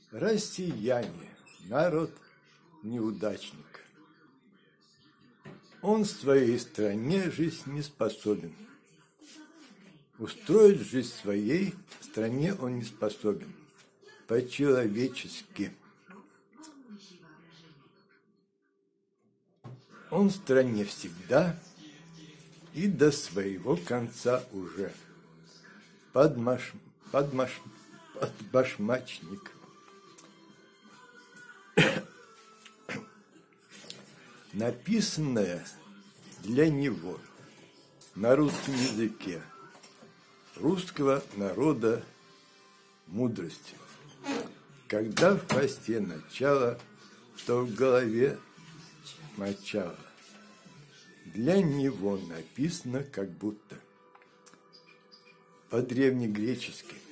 Россияне, народ неудачник. Он в своей стране жить не способен. Устроить жизнь в своей стране он не способен. По-человечески. Он в стране всегда и до своего конца уже. Подбашмачник. Написанное для него на русском языке, русского народа мудрости. Когда в посте начало, то в голове мочало. Для него написано как будто по-древнегречески.